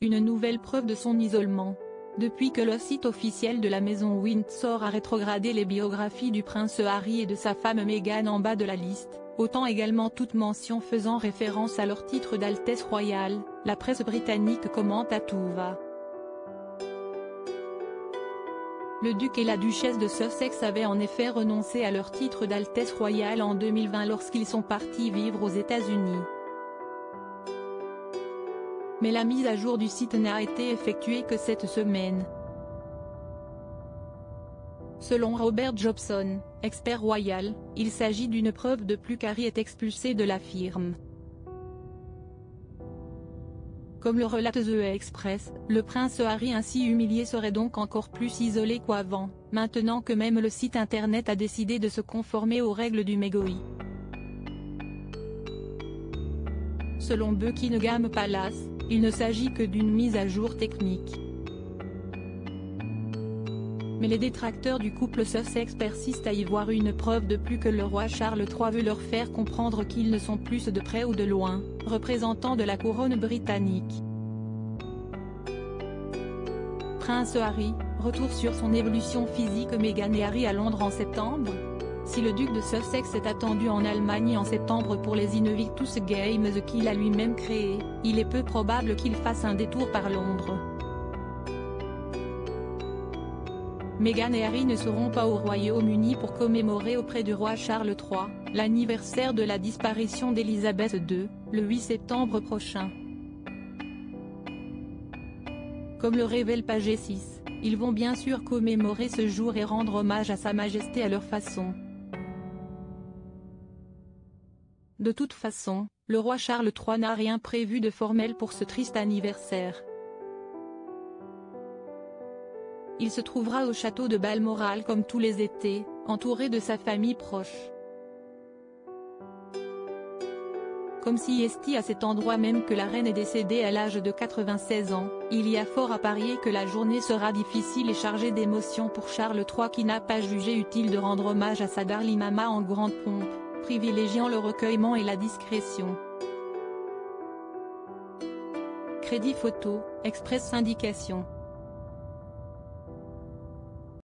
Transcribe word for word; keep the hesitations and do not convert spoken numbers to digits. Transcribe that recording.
une nouvelle preuve de son isolement. Depuis que le site officiel de la maison Windsor a rétrogradé les biographies du prince Harry et de sa femme Meghan en bas de la liste, autant également toute mention faisant référence à leur titre d'Altesse royale, la presse britannique commente à tout va. Le duc et la duchesse de Sussex avaient en effet renoncé à leur titre d'Altesse royale en deux mille vingt lorsqu'ils sont partis vivre aux États-Unis. Mais la mise à jour du site n'a été effectuée que cette semaine. Selon Robert Jobson, expert royal, il s'agit d'une preuve de plus qu'Harry est expulsé de la firme. Comme le relate The Express, le prince Harry ainsi humilié serait donc encore plus isolé qu'avant, maintenant que même le site internet a décidé de se conformer aux règles du M E G O I. Selon Buckingham Palace, il ne s'agit que d'une mise à jour technique. Mais les détracteurs du couple Sussex persistent à y voir une preuve de plus que le roi Charles trois veut leur faire comprendre qu'ils ne sont plus de près ou de loin, représentants de la couronne britannique. Prince Harry, retour sur son évolution physique. Meghan et Harry à Londres en septembre. Si le duc de Sussex est attendu en Allemagne en septembre pour les Invictus Games qu'il a lui-même créés, il est peu probable qu'il fasse un détour par Londres. Meghan et Harry ne seront pas au Royaume-Uni pour commémorer auprès du roi Charles trois, l'anniversaire de la disparition d'Élisabeth deux, le huit septembre prochain. Comme le révèle Page six, ils vont bien sûr commémorer ce jour et rendre hommage à Sa Majesté à leur façon. De toute façon, le roi Charles trois n'a rien prévu de formel pour ce triste anniversaire. Il se trouvera au château de Balmoral comme tous les étés, entouré de sa famille proche. Comme si est à cet endroit même que la reine est décédée à l'âge de quatre-vingt-seize ans, il y a fort à parier que la journée sera difficile et chargée d'émotions pour Charles trois qui n'a pas jugé utile de rendre hommage à sa darling mama en grande pompe, privilégiant le recueillement et la discrétion. Crédit photo, Express Syndication.